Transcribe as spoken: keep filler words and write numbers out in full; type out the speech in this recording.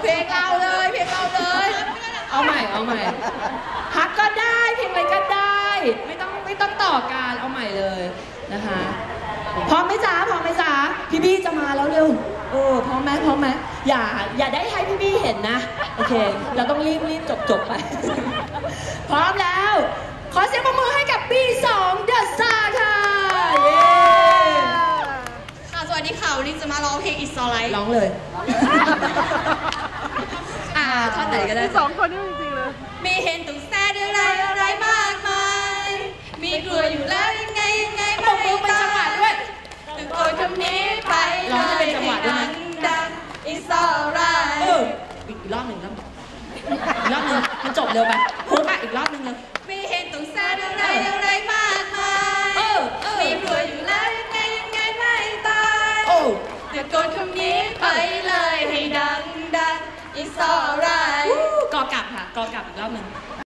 เพลงเราเลยเพลงเราเลยเอาใหม่เอาใหม่ฮักก็ได้เพลงอะไรก็ได้ไม่ต้องไม่ต้องต่อการเอาใหม่เลยนะคะพร้อมไหมจ๊ะพร้อมไหมจ๊ะพี่บี้จะมาแล้วเร็วเออพร้อมไหมพร้อมไหมอย่าอย่าได้ให้พี่บี้เห็นนะโอเคเราต้องรีบรีบจบจบไปพร้อมแล้วขอเสียงปรบมือให้กับปีสองเดอะสตาร์ค่ะเย้ค่ะสวัสดีค่ะวันนี้จะมาร้องเพลง It's Alright ร้องเลยอ่าท่อนไหนก็ได้สองคนนี่จริงๆเลยมีเห็นตุ่มแซ่อะไรอะไรมากมายมีกลัวอยู่แล้วยังไงยังไงไม่เป็นจังหวะด้วยถึงโกรธคำนี้ไปเลยให้ดังดัง It's Alright เอออีกรอบหนึ่งแล้วอีกรอบหนึ่งมันจบเร็วไปพูดไปอีกรอบหนึ่งเลยมีเห็นตุ่มแซ่อะไรอะไรมากมายมีกลัวอยู่แล้วยังไงยังไงไม่ตายถึงโกรธคำนี้ไปเลยให้ดังดัง It's Alright กอกลับค่ะกอกลับอีกรอบหนึ่ง